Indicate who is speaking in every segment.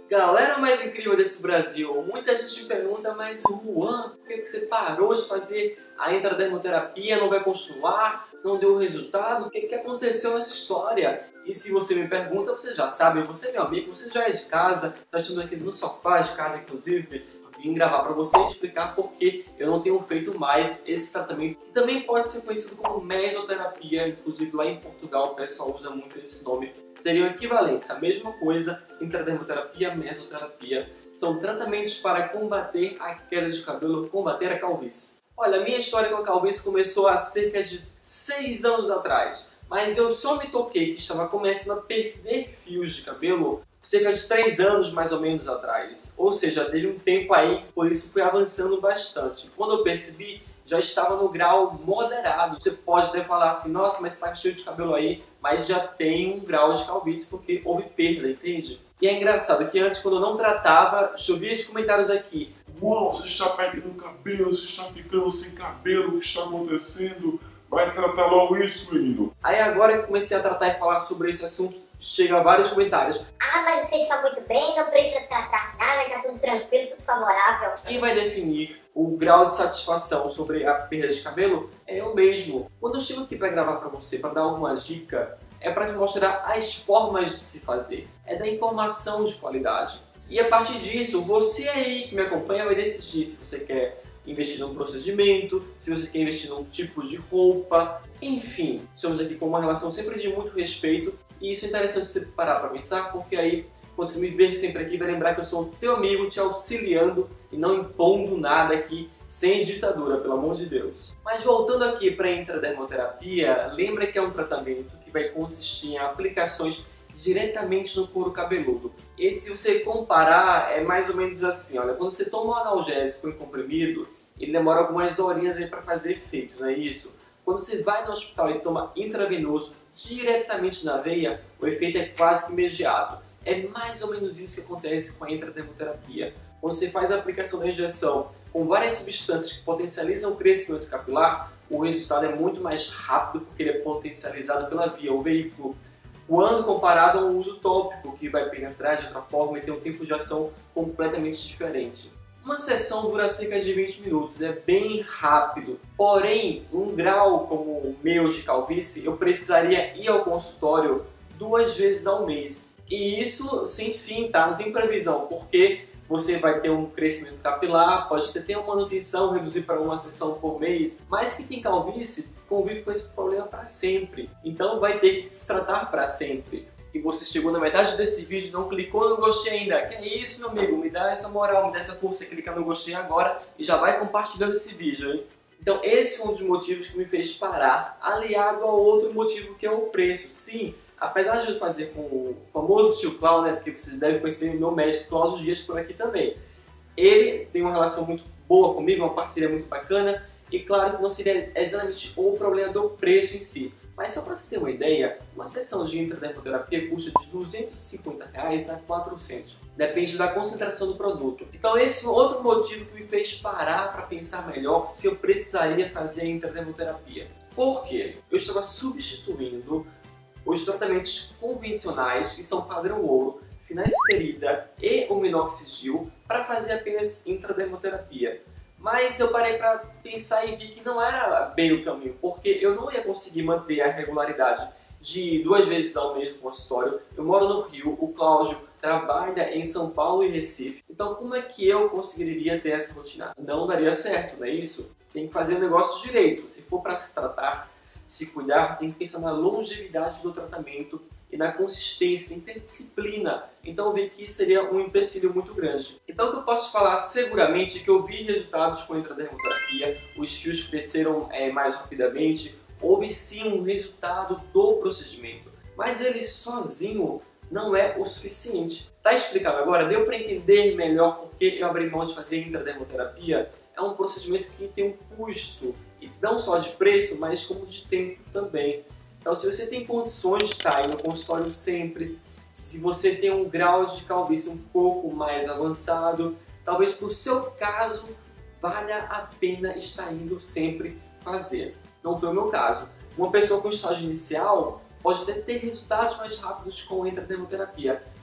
Speaker 1: Galera mais incrível desse Brasil, muita gente me pergunta, mas Juan, por que você parou de fazer a intradermoterapia, não vai continuar, não deu resultado? O que aconteceu nessa história? E se você me pergunta, você já sabe, você é meu amigo, você já é de casa, nós estamos aqui no sofá de casa, inclusive, vim gravar para você e explicar por que eu não tenho feito mais esse tratamento, que também pode ser conhecido como mesoterapia, inclusive lá em Portugal o pessoal usa muito esse nome. Seriam equivalentes, a mesma coisa, intradermoterapia, mesoterapia. São tratamentos para combater a queda de cabelo, combater a calvície. Olha, a minha história com a calvície começou há cerca de 6 anos atrás, mas eu só me toquei que estava começando a perder fios de cabelo cerca de 3 anos mais ou menos atrás. Ou seja, teve um tempo aí, por isso fui avançando bastante. Quando eu percebi, já estava no grau moderado. Você pode até falar assim, nossa, mas está cheio de cabelo aí, mas já tem um grau de calvície porque houve perda, entende? E é engraçado que antes, quando eu não tratava, chovia de comentários aqui.
Speaker 2: Uau, você está perdendo cabelo, você está ficando sem cabelo, o que está acontecendo? Vai tratar logo isso, menino.
Speaker 1: Aí agora que comecei a tratar e falar sobre esse assunto, chega vários comentários.
Speaker 3: Ah, mas você está muito bem, não precisa tratar nada, está tudo tranquilo, tudo favorável.
Speaker 1: Quem vai definir o grau de satisfação sobre a perda de cabelo é eu mesmo. Quando eu chego aqui para gravar para você, para dar alguma dica, é para te mostrar as formas de se fazer. É da informação de qualidade. E a partir disso, você aí que me acompanha vai decidir se você quer investir num procedimento, se você quer investir num tipo de roupa, enfim. Estamos aqui com uma relação sempre de muito respeito e isso é interessante você parar para pensar, porque aí, quando você me ver sempre aqui, vai lembrar que eu sou o teu amigo te auxiliando e não impondo nada aqui, sem ditadura, pelo amor de Deus. Mas voltando aqui para a intradermoterapia, lembra que é um tratamento que vai consistir em aplicações diretamente no couro cabeludo. E se você comparar, é mais ou menos assim, olha, quando você toma um analgésico em comprimido, ele demora algumas horinhas aí para fazer efeito, não é isso? Quando você vai no hospital e toma intravenoso diretamente na veia, o efeito é quase que imediato. É mais ou menos isso que acontece com a intradermoterapia. Quando você faz a aplicação da injeção com várias substâncias que potencializam o crescimento capilar, o resultado é muito mais rápido porque ele é potencializado pela via, o veículo. Quando comparado ao uso tópico, que vai penetrar de outra forma e tem um tempo de ação completamente diferente. Uma sessão dura cerca de 20 minutos, é bem rápido. Porém, um grau como o meu de calvície, eu precisaria ir ao consultório 2 vezes ao mês. E isso sem fim, tá? Não tem previsão, porque você vai ter um crescimento capilar, pode ter uma manutenção, reduzir para uma sessão por mês, mas quem tem calvície convive com esse problema para sempre. Então vai ter que se tratar para sempre. E você chegou na metade desse vídeo e não clicou no gostei ainda. Que é isso, meu amigo? Me dá essa moral, me dá essa força, clica no gostei agora e já vai compartilhando esse vídeo, hein? Então esse foi um dos motivos que me fez parar, aliado a outro motivo que é o preço. Sim, apesar de eu fazer com o famoso tio Cláudio, né, porque vocês devem conhecer o meu médico Cláudio Dias por aqui também. Ele tem uma relação muito boa comigo, uma parceria muito bacana, e claro que não seria exatamente o problema do preço em si. Mas só para você ter uma ideia, uma sessão de intradermoterapia custa de R$250 a 400. Depende da concentração do produto. Então esse é outro motivo que me fez parar para pensar melhor se eu precisaria fazer a intradermoterapia. Por quê? Eu estava substituindo os tratamentos convencionais, que são padrão ouro, finasterida e o minoxidil, para fazer apenas intradermoterapia. Mas eu parei para pensar e vi que não era bem o caminho, porque eu não ia conseguir manter a regularidade de 2 vezes ao mês no consultório. Eu moro no Rio, o Cláudio trabalha em São Paulo e Recife. Então como é que eu conseguiria ter essa rotina? Não daria certo, não é isso? Tem que fazer o negócio direito. Se for para se tratar, se cuidar, tem que pensar na longevidade do tratamento e na consistência, tem que ter disciplina. Então eu vi que seria um empecilho muito grande. Então o que eu posso te falar seguramente é que eu vi resultados com a intradermoterapia, os fios cresceram mais rapidamente, houve sim um resultado do procedimento, mas ele sozinho não é o suficiente. Tá explicado agora? Deu para entender melhor porque eu abri mão de fazer intradermoterapia? É um procedimento que tem um custo, e não só de preço, mas como de tempo também. Então se você tem condições de estar aí no consultório sempre, se você tem um grau de calvície um pouco mais avançado, talvez para o seu caso valha a pena estar indo sempre fazer. Não foi o meu caso. Uma pessoa com estágio inicial pode até ter resultados mais rápidos com a intradermoterapia,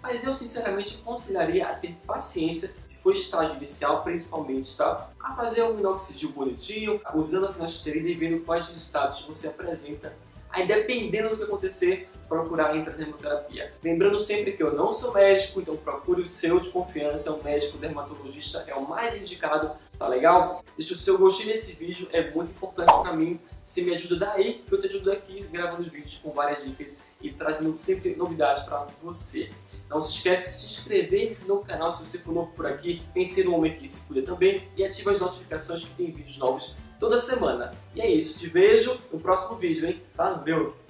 Speaker 1: Mas eu sinceramente aconselharia a ter paciência, se for estágio inicial principalmente, tá? A fazer um minoxidil bonitinho, usando a finasterida e vendo quais resultados você apresenta. Aí dependendo do que acontecer, procurar entrar na dermoterapia. Lembrando sempre que eu não sou médico, então procure o seu de confiança, um médico dermatologista é o mais indicado, tá legal? Deixa o seu gostinho nesse vídeo, é muito importante pra mim. Se me ajuda daí, que eu te ajudo aqui gravando vídeos com várias dicas e trazendo sempre novidades pra você. Não se esquece de se inscrever no canal se você for novo por aqui, pense no homem que se cuida também e ative as notificações que tem vídeos novos toda semana. E é isso, te vejo no próximo vídeo, hein? Valeu!